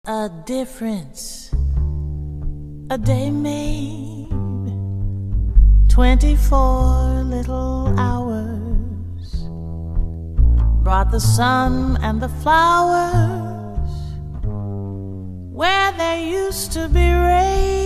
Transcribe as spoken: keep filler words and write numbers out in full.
A difference a day made, twenty-four little hours brought the sun and the flowers where there used to be rain.